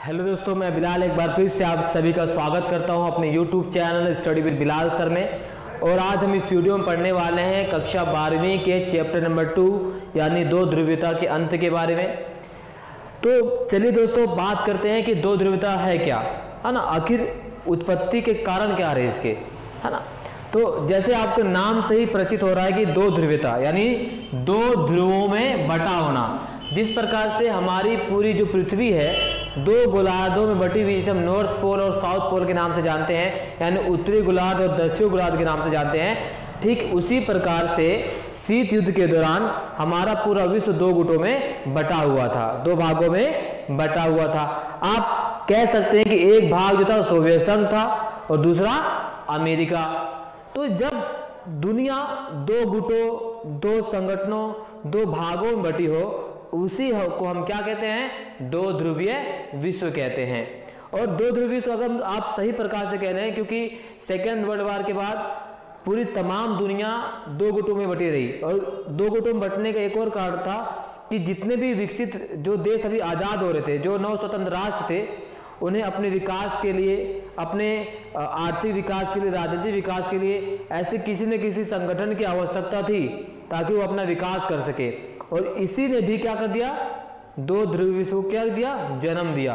Hello दोस्तों, मैं बिलाल एक बार फिर से आप सभी का स्वागत करता हूं अपने YouTube channel study with Bilal sir में। और आज हम इस वीडियो में पढ़ने वाले हैं कक्षा 12वीं के चैप्टर नंबर 2 यानी दो ध्रुवीयता के अंत के बारे में। तो चलिए दोस्तों बात करते हैं कि दो ध्रुवीयता है क्या, है ना, आखिर उत्पत्ति के कारण क्या रहे इसके, है ना। तो जैसे आपको नाम से ही परिचित हो रहा है कि दो ध्रुवीयता यानी दो ध्रुवों में बटा होना। जिस प्रकार से हमारी पूरी जो पृथ्वी है दो गोलार्धों में बटी हुई, जिसे हम नॉर्थ पोल और साउथ पोल के नाम से जानते हैं, यानी उत्तरी गोलार्ध और दक्षिणी गोलार्ध के नाम से जानते हैं, ठीक उसी प्रकार से शीत युद्ध के दौरान हमारा पूरा विश्व दो गुटों में बटा हुआ था, दो भागों में बटा हुआ था। आप कह सकते हैं कि एक भाग जो था सोवियत संघ था और दूसरा अमेरिका। तो जब दुनिया दो गुटों, दो संगठनों, दो भागों में बटी हो, उसी को हम क्या कहते हैं, दो ध्रुवीय विश्व कहते हैं। और दो ध्रुवीय विश्व अगर आप सही प्रकार से कह रहे हैं, क्योंकि सेकेंड वर्ल्ड वॉर के बाद पूरी तमाम दुनिया दो गुटों में बटी रही। और दो गुटों में बटने का एक और कारण था कि जितने भी विकसित जो देश अभी आज़ाद हो रहे थे, जो नव स्वतंत्र राष्ट्र थे, उन्हें अपने विकास के लिए, अपने आर्थिक विकास के लिए, राजनीतिक विकास के लिए ऐसे किसी न किसी संगठन की आवश्यकता थी ताकि वो अपना विकास कर सके। और इसी ने भी क्या कर दिया, दो ध्रुवीय विश्व को क्या दिया, जन्म दिया।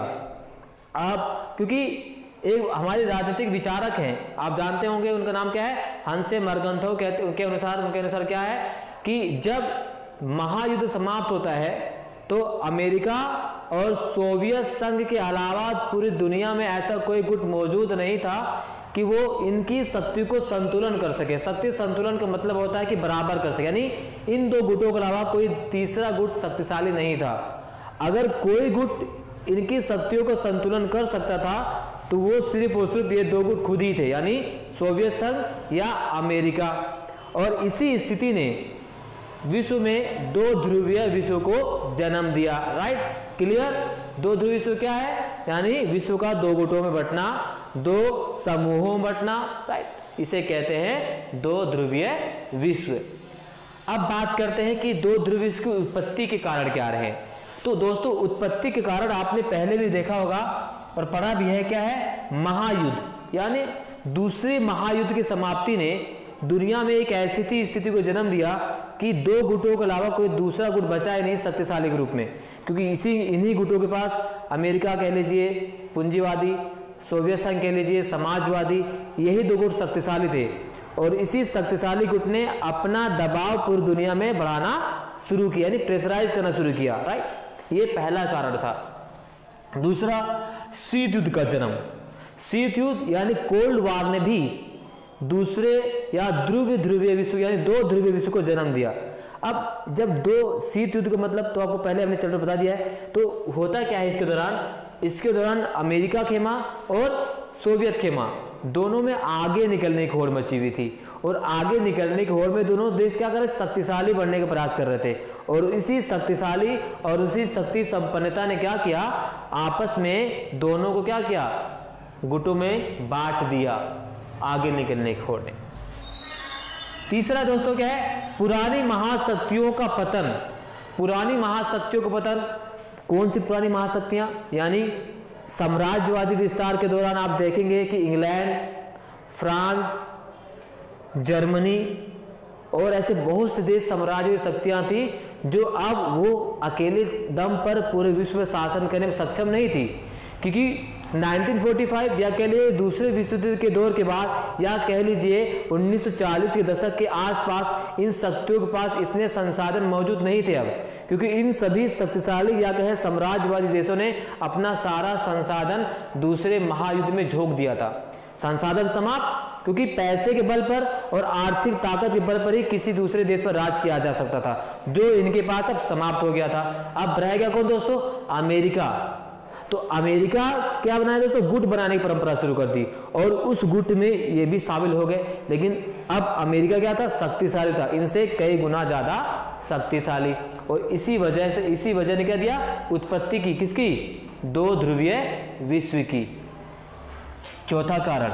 आप क्योंकि एक हमारे राजनीतिक विचारक हैं, आप जानते होंगे उनका नाम क्या है, हंसे मर्गन्थोव कहते, उनके अनुसार क्या है कि जब महायुद्ध समाप्त होता है तो अमेरिका और सोवियत संघ के अलावा पूरी दुनिया में ऐसा कोई गुट मौजूद नहीं था कि वो इनकी शक्ति को संतुलन कर सके। शक्ति संतुलन का मतलब होता है कि बराबर कर सके, यानी इन दो गुटों के अलावा कोई तीसरा गुट शक्तिशाली नहीं था। अगर कोई गुट इनकी शक्तियों का संतुलन कर सकता था तो वो सिर्फ और सिर्फ ये दो गुट खुद ही थे, यानी सोवियत संघ या अमेरिका। और इसी स्थिति ने विश्व में दो ध्रुवीय विश्व को जन्म दिया। Right, clear. दो ध्रुवीय विश्व क्या है, यानी विश्व का दो गुटों में बंटना, दो समूहों में बंटना। राइट, इसे कहते हैं दो ध्रुवीय विश्व। अब बात करते हैं कि दो ध्रुवीय विश्व की उत्पत्ति के कारण क्या रहे। तो दोस्तों उत्पत्ति के कारण आपने पहले भी देखा होगा और पढ़ा भी है, क्या है, महायुद्ध, यानी दूसरे महायुद्ध की समाप्ति ने दुनिया में एक ऐसी स्थिति को जन्म दिया कि दो गुटों के अलावा कोई दूसरा गुट बचा ही नहीं शक्तिशाली के रूप में। क्योंकि इन्हीं गुटों के पास, अमेरिका कह लीजिए पूंजीवादी, सोवियत संघ कह लीजिए समाजवादी, यही दो गुट शक्तिशाली थे। और इसी शक्तिशाली गुट ने अपना दबाव पूरी दुनिया में बढ़ाना शुरू किया, यानी प्रेशराइज करना शुरू किया। राइट, ये पहला कारण था। दूसरा, शीत युद्ध का जन्म। शीत युद्ध यानी कोल्ड वॉर ने भी दूसरे या ध्रुवीय विश्व यानी दो ध्रुवीय विश्व को जन्म दिया। अब जब दो शीत युद्ध का मतलब तो आपको पहले हमने चैप्टर बता दिया है। तो होता क्या है इसके दौरान अमेरिका खेमा और सोवियत खेमा दोनों में आगे निकलने की होड़ मची हुई थी। और आगे निकलने की होड़ में दोनों देश क्या कर रहे, शक्तिशाली बनने का प्रयास कर रहे थे। और इसी शक्तिशाली और उसी शक्ति संपन्नता ने क्या किया, आपस में दोनों को क्या किया, गुटों में बांट दिया आगे निकलने की होड़ में। तीसरा दोस्तों क्या है, पुरानी महाशक्तियों का पतन। पुरानी महाशक्तियों का पतन, कौन सी पुरानी महाशक्तियां, यानी साम्राज्यवादी विस्तार के दौरान आप देखेंगे कि इंग्लैंड, फ्रांस, जर्मनी और ऐसे बहुत से देश साम्राज्यवादी शक्तियां थी जो अब वो अकेले दम पर पूरे विश्व में शासन करने में सक्षम नहीं थी। क्योंकि 1945 या कह लीजिए दूसरे विश्व युद्ध के दौर के बाद, या कह लीजिए 1940 के दशक के आसपास इन शक्तियों के पास इतने संसाधन मौजूद नहीं थे अब। क्योंकि इन सभी शक्तिशाली या कहे साम्राज्यवादी देशों ने अपना सारा संसाधन दूसरे महायुद्ध में झोंक दिया था। संसाधन समाप्त, क्योंकि पैसे के बल पर और आर्थिक ताकत के बल पर ही किसी दूसरे देश पर राज किया जा सकता था, जो इनके पास अब समाप्त हो गया था। अब रह गया कौन दोस्तों, अमेरिका। तो अमेरिका क्या बनाया दोस्तों, गुट बनाने की परंपरा शुरू कर दी और उस गुट में ये भी शामिल हो गए। लेकिन अब अमेरिका क्या था, शक्तिशाली था, इनसे कई गुना ज्यादा शक्तिशाली। और इसी वजह ने क्या दिया, उत्पत्ति की, किसकी, दो ध्रुवीय विश्व की। चौथा कारण,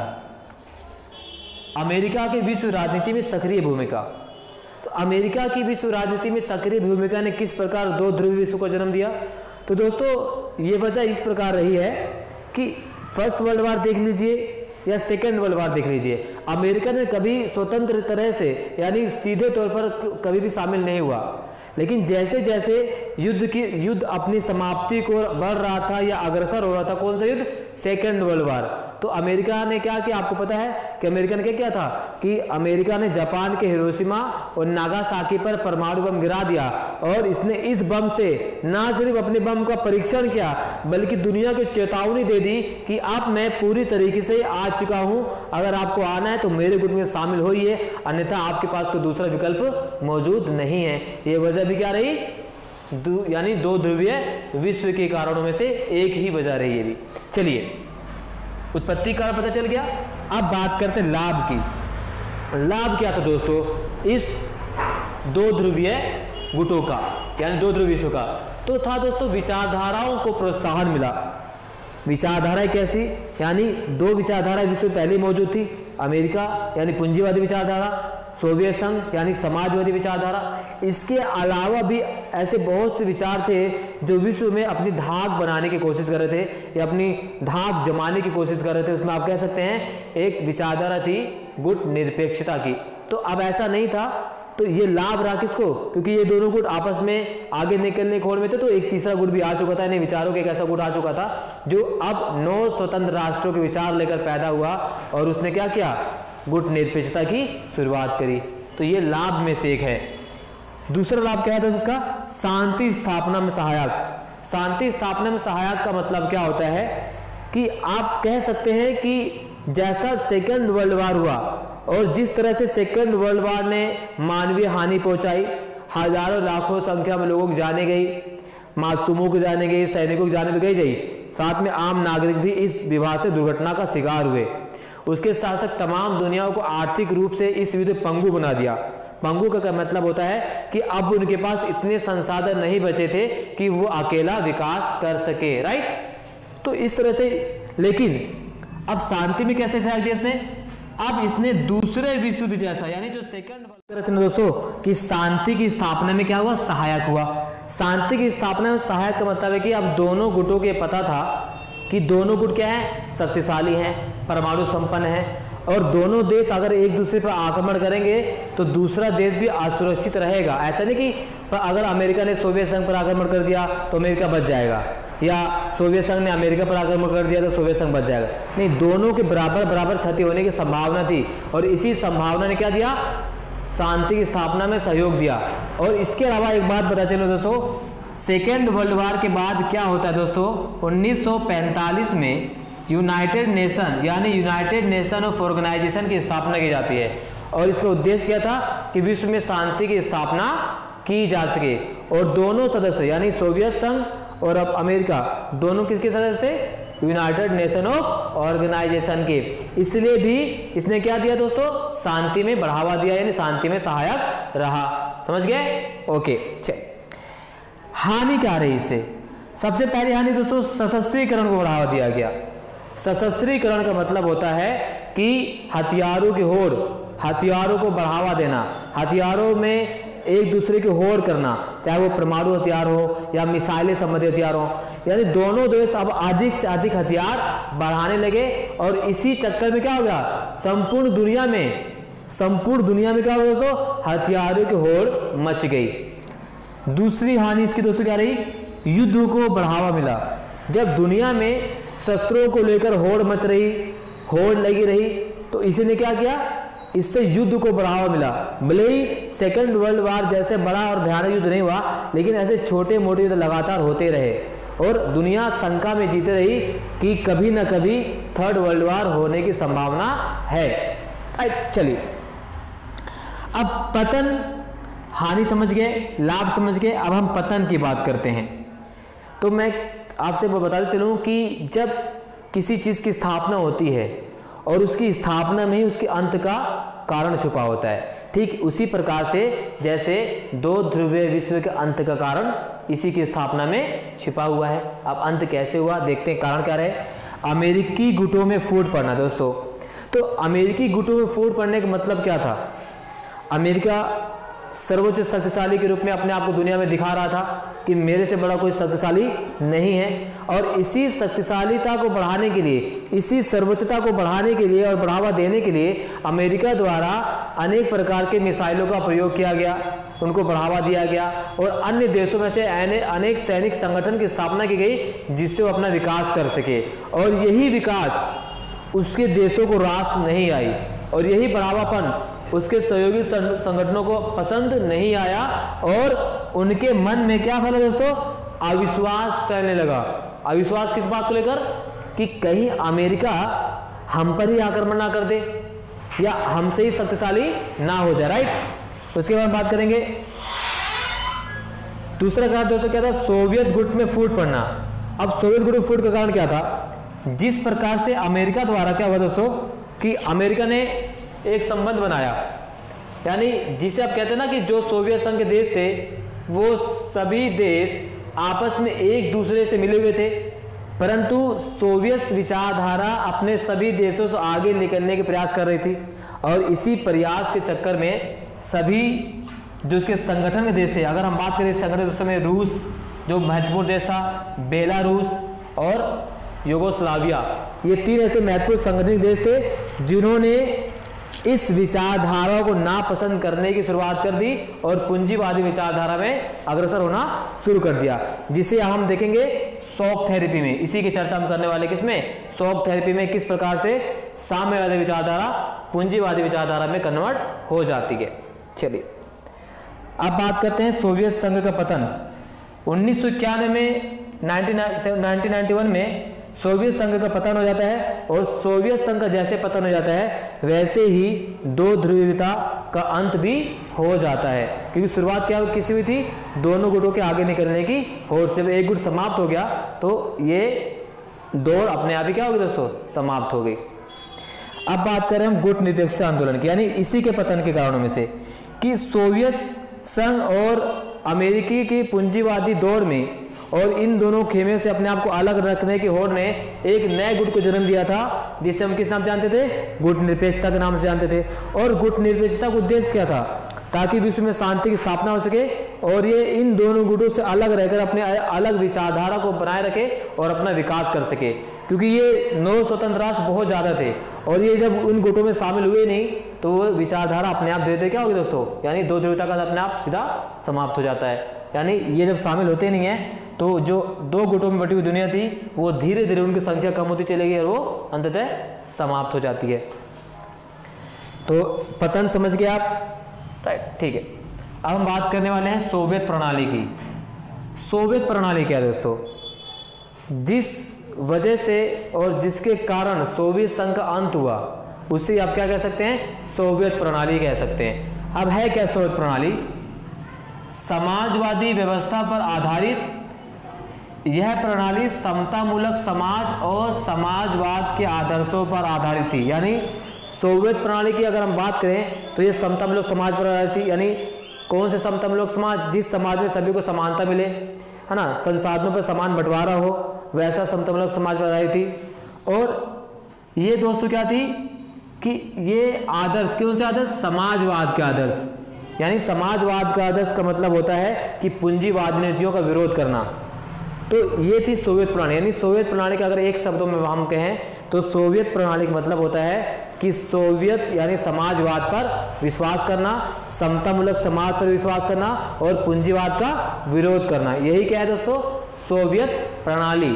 अमेरिका के विश्व राजनीति में सक्रिय भूमिका। तो अमेरिका की विश्व राजनीति में सक्रिय भूमिका ने किस प्रकार दो ध्रुवीय विश्व को जन्म दिया। तो दोस्तों ये वजह इस प्रकार रही है कि फर्स्ट वर्ल्ड वार देख लीजिए या सेकेंड वर्ल्ड वार देख लीजिए, अमेरिका ने कभी स्वतंत्र तरह से यानी सीधे तौर पर कभी भी शामिल नहीं हुआ, लेकिन जैसे जैसे युद्ध अपनी समाप्ति को बढ़ रहा था या अग्रसर हो रहा था, कौन सा युद्ध, सेकेंड वर्ल्ड वार, तो अमेरिका ने क्या किया, आपको पता है कि अमेरिका ने क्या किया था कि अमेरिका ने जापान के हिरोशिमा और नागासाकी पर परमाणु बम गिरा दिया, और इसने इस बम से ना सिर्फ अपने बम का परीक्षण किया बल्कि दुनिया को चेतावनी दे दी कि अब मैं पूरी तरीके से आ चुका हूं, अगर आपको आना है तो मेरे ग्रुप में शामिल होइए, अन्यथा आपके पास कोई दूसरा विकल्प मौजूद नहीं है। ये वजह भी क्या रही, यानी दो ध्रुवीय विश्व के कारणों में से एक ही वजह रही है भी। चलिए, उत्पत्ति कारण पता चल गया। अब बात करते हैं लाभ की। लाभ क्या था दोस्तों इस दो ध्रुवीय गुटों का, यानी दो ध्रुवीय विश्व का, तो था दोस्तों विचारधाराओं को प्रोत्साहन मिला। विचारधाराएं कैसी, यानी दो विचारधारा विश्व में पहले मौजूद थी, अमेरिका यानी पूंजीवादी विचारधारा, सोवियत संघ यानी समाजवादी विचारधारा। इसके अलावा भी ऐसे बहुत से विचार थे जो विश्व में अपनी धाक बनाने की कोशिश कर रहे थे या अपनी धाक जमाने की कोशिश कर रहे थे। उसमें आप कह सकते हैं एक विचारधारा थी गुट निरपेक्षता की। तो अब ऐसा नहीं था, तो ये लाभ रहा किसको, क्योंकि ये दोनों गुट आपस में आगे निकलने की होड़ में थे, तो एक तीसरा गुट भी आ चुका था, यानी विचारों का एक ऐसा गुट आ चुका था जो अब 9 स्वतंत्र राष्ट्रों के विचार लेकर पैदा हुआ, और उसने क्या किया, गुट निरपेक्षता की शुरुआत करी। तो ये लाभ में से एक है। दूसरा लाभ क्या है उसका, शांति स्थापना में सहायक। शांति स्थापना में सहायक का मतलब क्या होता है कि आप कह सकते हैं कि जैसा सेकेंड वर्ल्ड वार हुआ और जिस तरह से सेकेंड वर्ल्ड वार ने मानवीय हानि पहुंचाई, हजारों लाखों संख्या में लोगों की जाने गई, मासूमों की जाने गई, सैनिकों की जाने तो गई, साथ में आम नागरिक भी इस विवाद से दुर्घटना का शिकार हुए। उसके साथ साथ तमाम दुनिया को आर्थिक रूप से इस युद्ध पंगु बना दिया। पंगु का मतलब होता है कि अब उनके पास इतने संसाधन नहीं बचे थे कि वो अकेला विकास कर सके, राइट। तो इस तरह से, लेकिन अब शांति में कैसे सहायक दिया इसने, अब इसने दूसरे विश्व युद्ध जैसा, यानी जो सेकंड वर्ल्ड दोस्तों कि शांति की स्थापना में क्या हुआ, सहायक हुआ। शांति की स्थापना में सहायक का मतलब है कि अब दोनों गुटों के पता था कि दोनों गुट क्या है, शक्तिशाली हैं, परमाणु संपन्न हैं, और दोनों देश अगर एक दूसरे पर आक्रमण करेंगे तो दूसरा देश भी असुरक्षित रहेगा। ऐसा नहीं कि अगर अमेरिका ने सोवियत संघ पर आक्रमण कर दिया तो अमेरिका बच जाएगा, या सोवियत संघ ने अमेरिका पर आक्रमण कर दिया तो सोवियत संघ बच जाएगा, नहीं, दोनों के बराबर बराबर क्षति होने की संभावना थी, और इसी संभावना ने क्या दिया, शांति की स्थापना में सहयोग दिया। और इसके अलावा एक बात पता चलो दोस्तों, सेकेंड वर्ल्ड वार के बाद क्या होता है दोस्तों, 1945 में यूनाइटेड नेशन यानी यूनाइटेड नेशन ऑफ ऑर्गेनाइजेशन की स्थापना की जाती है, और इसका उद्देश्य क्या था कि विश्व में शांति की स्थापना की जा सके। और दोनों सदस्य यानी सोवियत संघ और अब अमेरिका दोनों किसके सदस्य थे, यूनाइटेड नेशन ऑफ ऑर्गेनाइजेशन के। इसलिए भी इसने क्या दिया दोस्तों, शांति में बढ़ावा दिया, यानी शांति में सहायक रहा। समझ गए, ओके। चल, हानि क्या रही इससे, सबसे पहली हानि दोस्तों सशस्त्रीकरण को बढ़ावा दिया गया। सशस्त्रीकरण का मतलब होता है कि हथियारों की होड़, हथियारों को बढ़ावा देना, हथियारों में एक दूसरे की होड़ करना, चाहे वो परमाणु हथियार हो या मिसाइलें संबंधी हथियार हो, यानी दोनों देश अब अधिक से अधिक हथियार बढ़ाने लगे। और इसी चक्कर में क्या हो गया, संपूर्ण दुनिया में क्या हो गया दोस्तों, हथियारों की होड़ मच गई। दूसरी हानि इसकी दोस्तों क्या रही, युद्ध को बढ़ावा मिला। जब दुनिया में शस्त्रों को लेकर होड़ मच रही, होड़ लगी रही, तो इसी ने क्या किया, इससे युद्ध को बढ़ावा मिला। भले ही सेकंड वर्ल्ड वार जैसे बड़ा और भयानक युद्ध नहीं हुआ, लेकिन ऐसे छोटे मोटे युद्ध लगातार होते रहे और दुनिया शंका में जीते रही कि कभी ना कभी थर्ड वर्ल्ड वार होने की संभावना है। चलिए, अब पतन, हानि समझ गए, लाभ समझ गए, अब हम पतन की बात करते हैं। तो मैं आपसे बताते चलूं कि जब किसी चीज की स्थापना होती है और उसकी स्थापना में ही उसके अंत का कारण छुपा होता है, ठीक उसी प्रकार से जैसे दो ध्रुवीय विश्व के अंत का कारण इसी की स्थापना में छिपा हुआ है। अब अंत कैसे हुआ देखते हैं, कारण क्या रहे, अमेरिकी गुटों में फूट पड़ना। दोस्तों, तो अमेरिकी गुटों में फूट पड़ने का मतलब क्या था, अमेरिका सर्वोच्च शक्तिशाली के रूप में अपने आप को दुनिया में दिखा रहा था, कि मेरे से बड़ा कोई शक्तिशाली नहीं है। और इसी शक्तिशालीता को बढ़ाने के लिए, इसी सर्वोच्चता को बढ़ाने के लिए और बढ़ावा देने के लिए अमेरिका द्वारा अनेक प्रकार के मिसाइलों का प्रयोग किया गया, उनको बढ़ावा दिया गया और अन्य देशों में से अनेक सैनिक संगठन की स्थापना की गई जिससे वो अपना विकास कर सके। और यही विकास उसके देशों को रास नहीं आई और यही बढ़ावापन उसके सहयोगी संगठनों को पसंद नहीं आया और उनके मन में क्या फैला दोस्तों, अविश्वास फैलने लगा। अविश्वास किस बात को लेकर, कि कहीं अमेरिका हम पर ही आक्रमण ना कर दे या हमसे ही शक्तिशाली ना हो जाए, राइट। उसके बाद बात करेंगे दूसरा कारण दोस्तों क्या था, सोवियत गुट में फूट पड़ना। अब सोवियत गुट में फूट का कारण क्या था, जिस प्रकार से अमेरिका द्वारा क्या हुआ दोस्तों कि अमेरिका ने एक संबंध बनाया, यानी जिसे आप कहते हैं ना कि जो सोवियत संघ के देश थे वो सभी देश आपस में एक दूसरे से मिले हुए थे, परंतु सोवियत विचारधारा अपने सभी देशों से आगे निकलने के प्रयास कर रही थी। और इसी प्रयास के चक्कर में सभी जो उसके संगठन के देश थे, अगर हम बात करें संगठन उस समय रूस जो महत्वपूर्ण देश था, बेलारूस और यूगोस्लाविया, ये 3 ऐसे महत्वपूर्ण संगठनिक देश थे जिन्होंने इस विचारधारा को नापसंद करने की शुरुआत कर दी और पूंजीवादी विचारधारा में अग्रसर होना शुरू कर दिया, जिसे हम देखेंगे शॉक थेरेपी में। इसी की चर्चा हम करने वाले किसमें, शॉक थेरेपी में, किस प्रकार से साम्यवादी विचारधारा पूंजीवादी विचारधारा में कन्वर्ट हो जाती है। चलिए अब बात करते हैं सोवियत संघ का पतन। 1991 में 1991 में सोवियत संघ का पतन हो जाता है और सोवियत संघ का जैसे पतन हो जाता है वैसे ही दो ध्रुवीयता का अंत भी हो जाता है, क्योंकि शुरुआत क्या किसी हुई थी, दोनों गुटों के आगे निकलने की होड़ से। एक गुट समाप्त हो गया तो ये दौड़ अपने आप ही क्या होगी दोस्तों, समाप्त हो गई। अब बात करें हम गुट निरपेक्ष आंदोलन की, यानी इसी के पतन के कारणों में से कि सोवियत संघ और अमेरिकी की पूंजीवादी दौड़ में और इन दोनों खेमे से अपने आप को अलग रखने की होड़ ने एक नए गुट को जन्म दिया था, जिसे हम किस नाम जानते थे, गुट निरपेक्षता के नाम से जानते थे। और गुट निरपेक्षता का उद्देश्य क्या था, ताकि विश्व में शांति की स्थापना हो सके और ये इन दोनों गुटों से अलग रहकर अपने अलग विचारधारा को बनाए रखे और अपना विकास कर सके, क्योंकि ये 9 स्वतंत्र राष्ट्र बहुत ज्यादा थे और ये जब उन गुटों में शामिल हुए नहीं तो वो विचारधारा अपने आप धीरे-धीरे क्या होगी दोस्तों, यानी दो ध्रुवीयता का अपने आप सीधा समाप्त हो जाता है। यानी ये जब शामिल होते नहीं है तो जो दो गुटों में बटी हुई दुनिया थी वो धीरे धीरे उनकी संख्या कम होती चलेगी और वो अंततः समाप्त हो जाती है। तो पतन समझ गए आप, राइट, ठीक है। अब हम बात करने वाले हैं सोवियत प्रणाली की। सोवियत प्रणाली क्या है दोस्तों, जिस वजह से और जिसके कारण सोवियत संघ का अंत हुआ उसे आप क्या कह सकते हैं, सोवियत प्रणाली कह सकते हैं। अब है क्या सोवियत प्रणाली, समाजवादी व्यवस्था पर आधारित यह प्रणाली समतामूलक समाज और समाजवाद के आदर्शों पर आधारित थी। यानी सोवियत प्रणाली की अगर हम बात करें तो यह समतामूलक समाज पर आधारित थी। यानी कौन से समतामूलक समाज, जिस समाज में सभी को समानता मिले, है ना, संसाधनों पर समान बंटवारा हो, वैसा समतामूलक समाज पर आधारित थी। और ये दोस्तों क्या थी कि ये आदर्श, कौन से आदर्श, समाजवाद के आदर्श। यानी समाजवाद का आदर्श का मतलब होता है कि पूंजीवादी नीतियों का विरोध करना। तो ये थी सोवियत प्रणाली। यानी सोवियत प्रणाली का अगर एक शब्दों में हम कहें तो सोवियत प्रणाली का मतलब होता है कि सोवियत यानी समाजवाद पर विश्वास करना, समतामूलक समाज पर विश्वास करना और पूंजीवाद का विरोध करना, यही क्या है दोस्तों, सोवियत प्रणाली।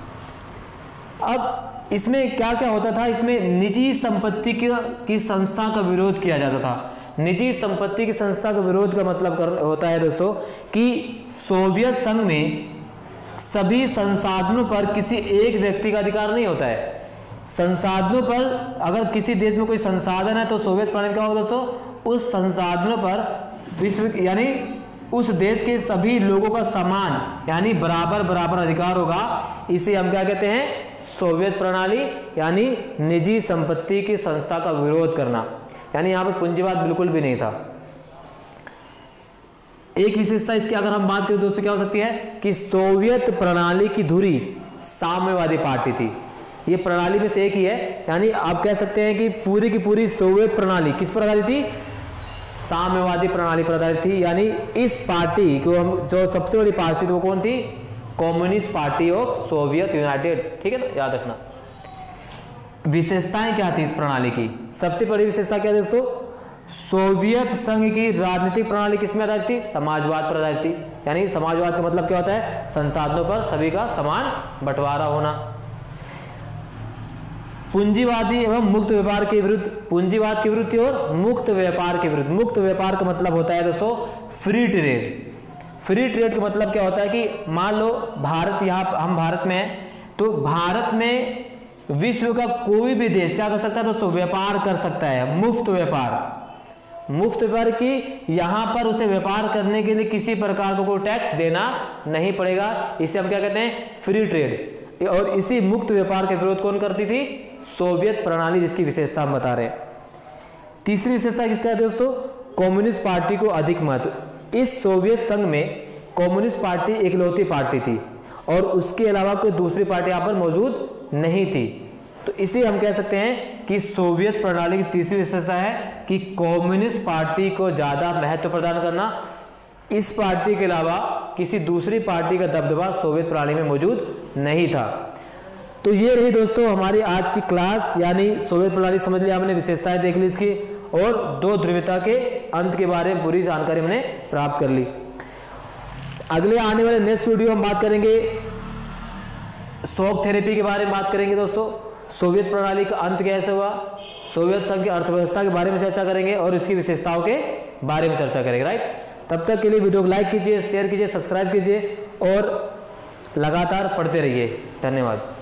अब इसमें क्या क्या होता था, इसमें निजी संपत्ति की संस्था का विरोध किया जाता था। निजी संपत्ति की संस्था का विरोध का मतलब होता है दोस्तों कि सोवियत संघ में सभी संसाधनों पर किसी एक व्यक्ति का अधिकार नहीं होता है। संसाधनों पर अगर किसी देश में कोई संसाधन है तो सोवियत प्रणाली क्या होगा दोस्तों, उस संसाधनों पर विश्व यानी उस देश के सभी लोगों का समान यानी बराबर बराबर अधिकार होगा। इसे हम क्या कहते हैं, सोवियत प्रणाली। यानी निजी संपत्ति की संस्था का विरोध करना, यानी यहाँ पर पूंजीवाद बिल्कुल भी नहीं था। एक विशेषता इसकी अगर हम बात करें दोस्तों क्या हो सकती है कि सोवियत प्रणाली की धुरी साम्यवादी पार्टी थी। ये प्रणाली में से एक ही है। यानी आप कह सकते हैं कि पूरी की पूरी सोवियत प्रणाली किस पर आधारित थी, साम्यवादी प्रणाली पर आधारित थी। यानी इस पार्टी को हम जो सबसे बड़ी पार्टी थी वो कौन थी? Communist Party of Soviet United. ठीक है ना, याद रखना। विशेषताएं क्या थी इस प्रणाली की? सबसे बड़ी विशेषता क्या है दोस्तों? सोवियत संघ की राजनीतिक प्रणाली किसमें आधारित थी? समाजवाद पर आधारित थी। यानी समाजवाद का मतलब क्या होता है? संसाधनों पर सभी का समान बंटवारा होना। पूंजीवादी एवं मुक्त व्यापार के विरुद्ध, पूंजीवाद के विरुद्ध और मुक्त व्यापार के विरुद्ध। मुक्त व्यापार का मतलब होता है दोस्तों फ्री ट्रेड। फ्री ट्रेड का मतलब क्या होता है कि मान लो भारत, यहाँ हम भारत में हैं, तो भारत में विश्व का कोई भी देश क्या कर सकता है दोस्तों? व्यापार कर सकता है। मुफ्त व्यापार, मुफ्त व्यापार की यहाँ पर उसे व्यापार करने के लिए किसी प्रकार का कोई टैक्स देना नहीं पड़ेगा। इसे हम क्या कहते हैं? Free trade. और इसी मुक्त व्यापार के विरोध कौन करती थी? सोवियत प्रणाली, जिसकी विशेषता हम बता रहे हैं। तीसरी विशेषता किसका है दोस्तों? कम्युनिस्ट पार्टी को अधिक महत्व। इस सोवियत संघ में कम्युनिस्ट पार्टी इकलौती पार्टी थी और उसके अलावा कोई दूसरी पार्टी यहाँ पर मौजूद नहीं थी। तो इसे हम कह सकते हैं कि सोवियत प्रणाली की तीसरी विशेषता है कि कम्युनिस्ट पार्टी को ज्यादा महत्व प्रदान करना। इस पार्टी के अलावा किसी दूसरी पार्टी का दबदबा सोवियत प्रणाली में मौजूद नहीं था। तो ये रही दोस्तों हमारी आज की क्लास, यानी सोवियत प्रणाली समझ लिया हमने, विशेषताएं देख ली इसकी, और दो ध्रुवीयता के अंत के बारे में पूरी जानकारी हमने प्राप्त कर ली। अगले आने वाले नेक्स्ट वीडियो हम बात करेंगे शॉक थेरेपी के बारे में बात करेंगे दोस्तों। सोवियत प्रणाली का अंत कैसे हुआ, सोवियत संघ की अर्थव्यवस्था के बारे में चर्चा करेंगे और इसकी विशेषताओं के बारे में चर्चा करेंगे। राइट, तब तक के लिए वीडियो को लाइक कीजिए, शेयर कीजिए, सब्सक्राइब कीजिए और लगातार पढ़ते रहिए। धन्यवाद।